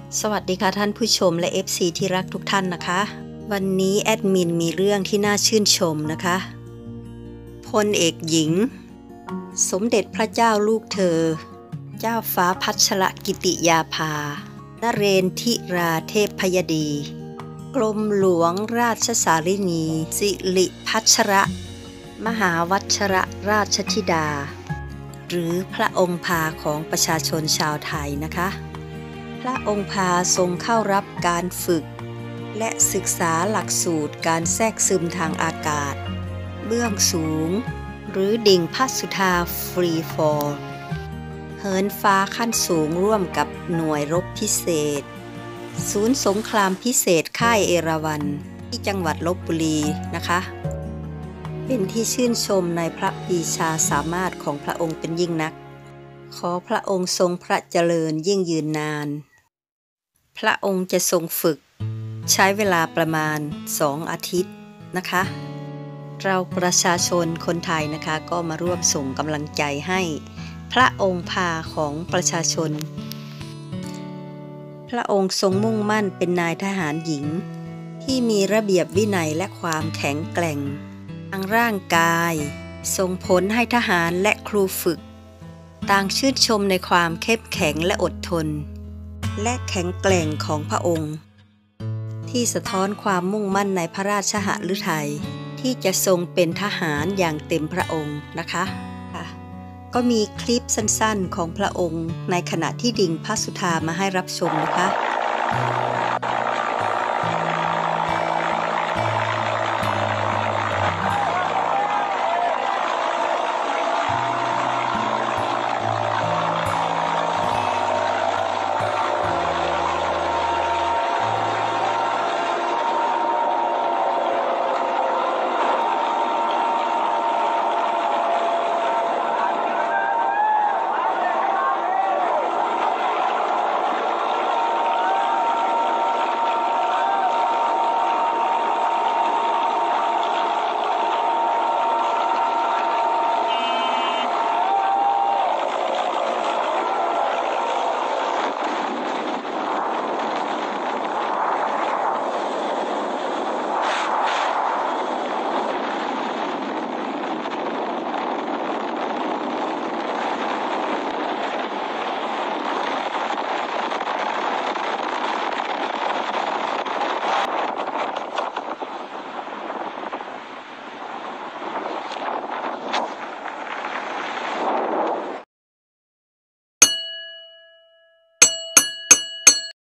สวัสดีค่ะท่านผู้ชมและ FC ที่รักทุกท่านนะคะ วันนี้แอดมินมีเรื่องที่น่าชื่นชมนะคะพลเอกหญิงสมเด็จพระเจ้าลูกเธอเจ้าฟ้าพัชรกิติยาภานเรนทิราเทพยดีกรมหลวงราชสารินีสิริพัชรมหาวัชรราชธิดาหรือพระองค์พาของประชาชนชาวไทยนะคะพระองค์พาทรงเข้ารับการฝึกและศึกษาหลักสูตรการแทรกซึมทางอากาศเบื้องสูงหรือดิ่งพัสุธาฟรีฟอลเหินฟ้าขั้นสูงร่วมกับหน่วยรบพิเศษศูนย์สงครามพิเศษค่ายเอราวัณที่จังหวัดลพบุรีนะคะเป็นที่ชื่นชมในพระปรีชาสามารถของพระองค์เป็นยิ่งนักขอพระองค์ทรงพระเจริญยิ่งยืนนานพระองค์จะทรงฝึกใช้เวลาประมาณ2 อาทิตย์นะคะเราประชาชนคนไทยนะคะก็มาร่วมส่งกำลังใจให้พระองค์พาของประชาชนพระองค์ทรงมุ่งมั่นเป็นนายทหารหญิงที่มีระเบียบวินัยและความแข็งแกร่งทางร่างกายส่งผลให้ทหารและครูฝึกต่างชื่นชมในความเข้มแข็งและอดทนและแข็งแกร่งของพระองค์ที่สะท้อนความมุ่งมั่นในพระราชฤทัยที่จะทรงเป็นทหารอย่างเต็มพระองค์นะคะก็มีคลิปสั้นๆของพระองค์ในขณะที่ดิ่งพระสุธามาให้รับชมนะคะ